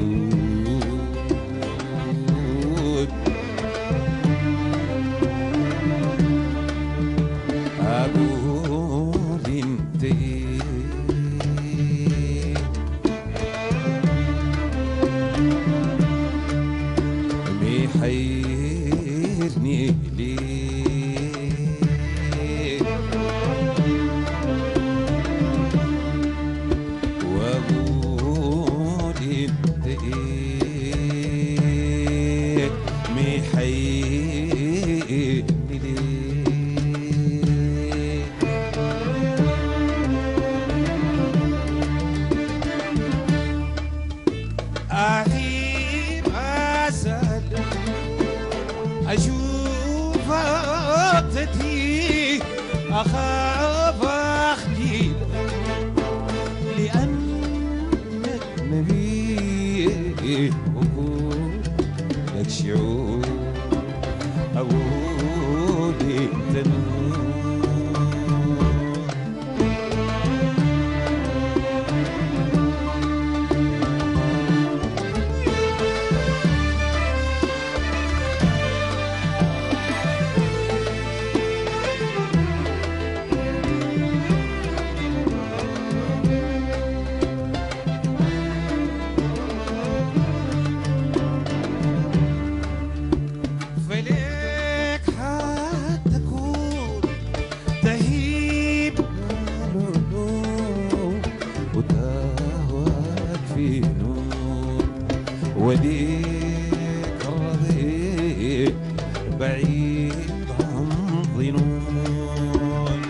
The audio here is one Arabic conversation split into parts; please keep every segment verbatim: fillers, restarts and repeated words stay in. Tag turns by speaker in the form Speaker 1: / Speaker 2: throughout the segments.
Speaker 1: أقول انت محيرني ليه وأقول انت محيرني ليه أهيب أسأل أشوف عطتي أخاف أخجل لأنك نبي وكون لك شعور أقول أنت نور وديك رضيت بعيد عن ظنون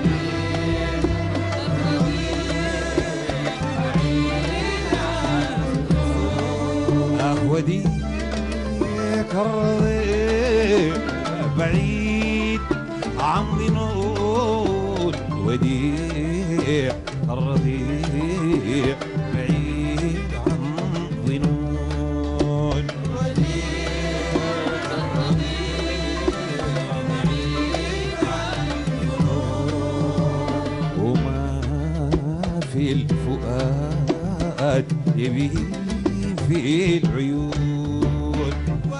Speaker 1: آه وديك رضيت بعيد عن ظنون وديك رضيت بعيد عن ظنون في الفؤاد يبي في العيون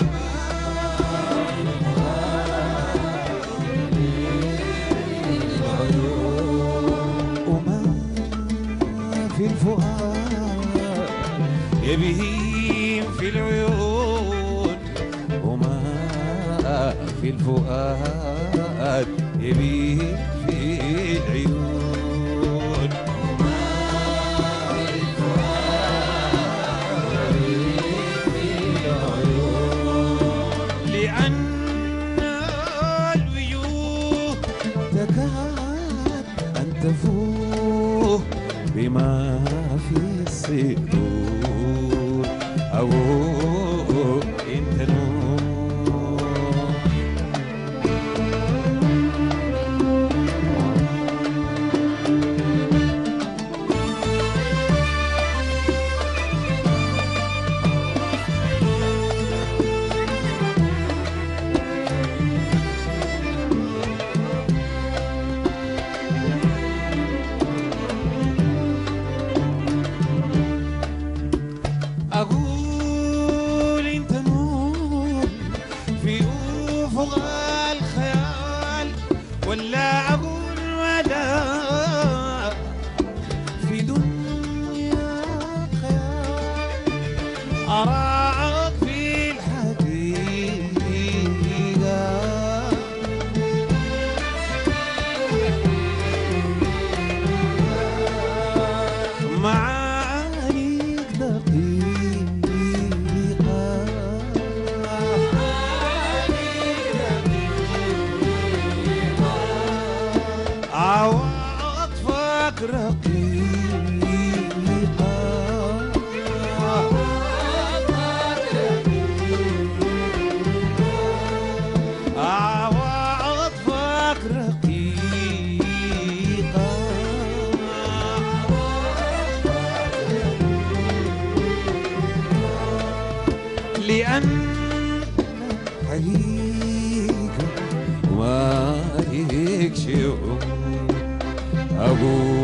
Speaker 1: وما في الفؤاد يبي في العيون وما في الفؤاد يبي في العيون تفوه بما في الصدور أو انت نور أقول أنت نور في أفق الخيال ولا أقول ولا في دنيا خيال أراك في الحقيقة معانيك دقيقة عواطفك رقيقة عواطفك رقيقة لأن حقيقة ما ليك شعور أقول